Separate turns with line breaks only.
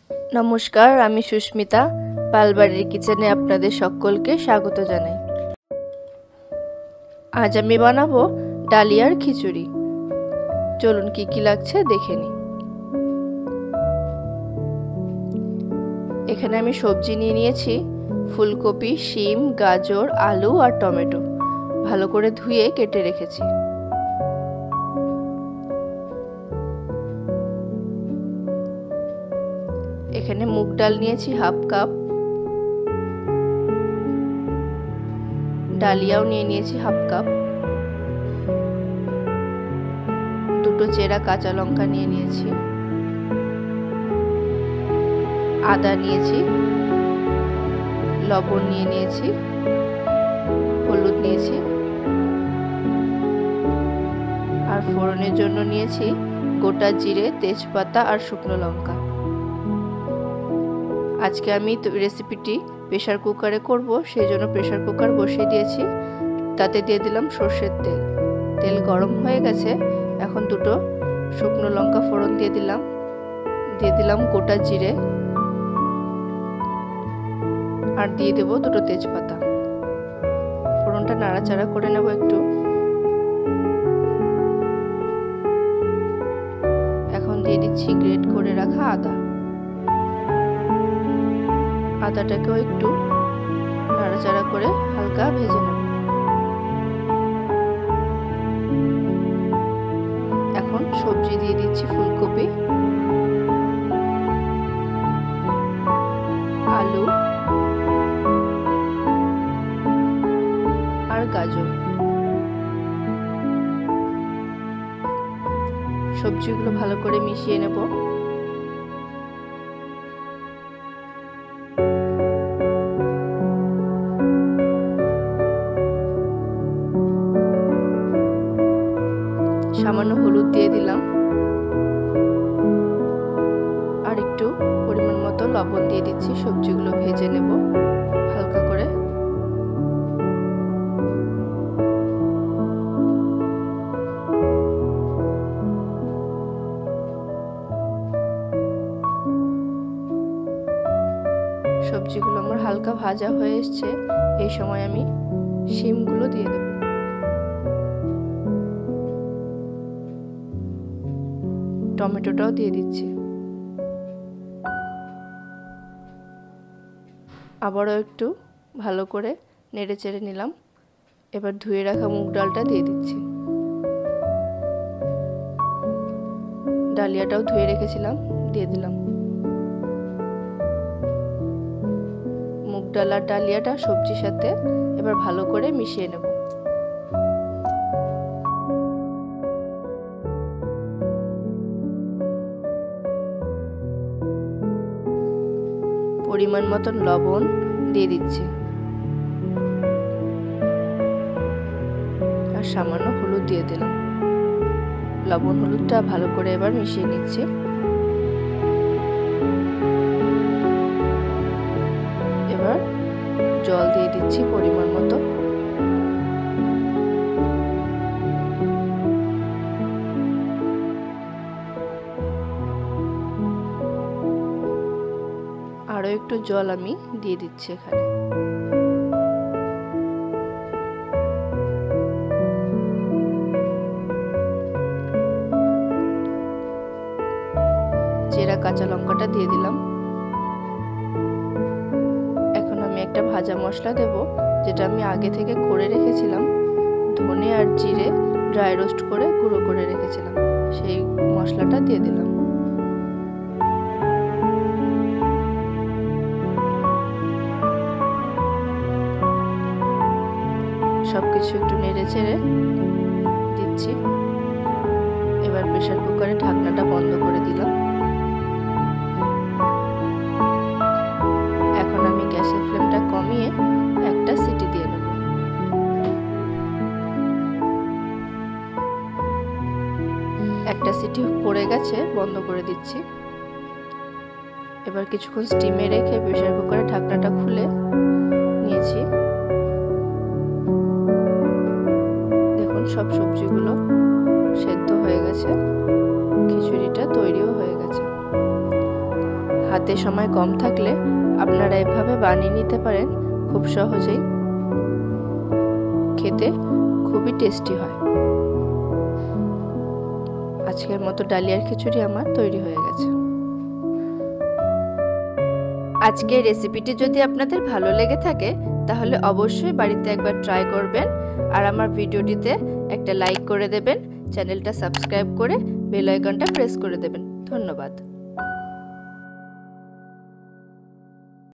নমস্কার, আমি সুস্মিতা। পালবাড়ির কিচেনে আপনাদের সকলকে স্বাগত জানাই। আজ আমি বানাবো ডালিয়ার খিচুড়ি। চলুন কি কি লাগছে দেখে নিই। এখানে আমি সবজি নিয়ে নিয়েছি ফুলকপি, শিম, গাজর, আলু আর টমেটো। ভালো করে ধুয়ে কেটে রেখেছি। এখানে মুগ ডাল নিয়েছি হাফ কাপ, ডালিয়াও নিয়ে নিয়েছি হাফ কাপ, দুটো চেরা কাঁচা লঙ্কা নিয়ে নিয়েছি, আদা নিয়েছি, লবণ নিয়ে নিয়েছি, হলুদ নিয়েছি আর ফোড়নের জন্য নিয়েছি গোটা জিরে, তেজপাতা আর শুকনো লঙ্কা। আজকে আমি রেসিপিটি প্রেসার কুকারে করব, সেই জন্য প্রেসার কুকার বসিয়ে দিয়েছি। তাতে দিয়ে দিলাম সর্ষের তেল। তেল গরম হয়ে গেছে। এখন দুটো শুকনো লঙ্কা ফোড়ন দিয়ে দিলাম গোটা জিরে আর দিয়ে দেব দুটো তেজপাতা। ফোড়নটা নাড়াচাড়া করে নেব একটু। এখন দিয়ে দিচ্ছি গ্রেট করে রাখা আদা। আদাটাকেও একটু নাড়াচাড়া করে হালকা ভেজে নেব। এখন সবজি দিয়ে দিচ্ছি ফুলকপি, আলু আর গাজর। সবজিগুলো ভালো করে মিশিয়ে নেব। সামান্য হলুদ দিয়ে দিলাম আর একটু পরিমাণ মতো লবণ দিয়ে দিচ্ছি। সবজিগুলো ভেজে নেব হালকা করে। সবজিগুলো আমার হালকা ভাজা হয়ে এসছে। এই সময় আমি শিমগুলো দিয়ে দেব। টমেটোটাও দিয়ে দিচ্ছি। আবারও একটু ভালো করে নেড়ে চেড়ে নিলাম। এবার ধুয়ে রাখা মুগ ডালটা দিয়ে দিচ্ছি। ডালিয়াটাও ধুয়ে রেখেছিলাম, দিয়ে দিলাম। মুগ ডাল আর ডালিয়াটা সবজির সাথে এবার ভালো করে মিশিয়ে নেব। পরিমাণ মতন লবণ দিয়ে দিচ্ছি আর সামান্য হলুদ দিয়ে দিলাম। লবণ হলুদটা ভালো করে এবার মিশিয়ে নিচ্ছি। এবার জল দিয়ে দিচ্ছি পরিমাণ মতো। আরো একটু জল আমি দিয়ে দিচ্ছি এখানে। চেরা কাঁচা লঙ্কাটা দিয়ে দিলাম। এখন আমি একটা ভাজা মশলা দেব, যেটা আমি আগে থেকে করে রেখেছিলাম। ধনে আর জিরে ড্রাই রোস্ট করে গুঁড়ো করে রেখেছিলাম, সেই মশলাটা দিয়ে দিলাম। সবকিছু একটু নেড়ে চেড়ে দিচ্ছি। এবার প্রেসার কুকারে ঢাকনাটা বন্ধ করে দিলাম। এখন আমি গ্যাসের ফ্লেমটা কমিয়ে একটা সিটি দিয়ে নেব। একটা সিটি পড়ে গেছে, বন্ধ করে দিচ্ছি। এবার কিছুক্ষণ স্টিমে রেখে প্রেসার কুকারে ঢাকনাটা খুলে নিয়েছি। দেখুন সব সবজিগুলো সেদ্ধ হয়ে গেছে, খিচুড়িটা তৈরিও হয়ে গেছে। হাতে সময় কম থাকলে আপনারা এভাবে বানিয়ে নিতে পারেন খুব সহজেই। খেতে খুবই টেস্টি হয়। আজকের মতো ডালিয়ার খিচুড়ি আমার তৈরি হয়ে গেছে। আজকের রেসিপিটি যদি আপনাদের ভালো লেগে থাকে তাহলে অবশ্যই বাড়িতে একবার ট্রাই করবেন আর আমার ভিডিওটিতে একটা লাইক করে দেবেন, চ্যানেলটা সাবস্ক্রাইব করে বেল আইকনটা প্রেস করে দেবেন। ধন্যবাদ।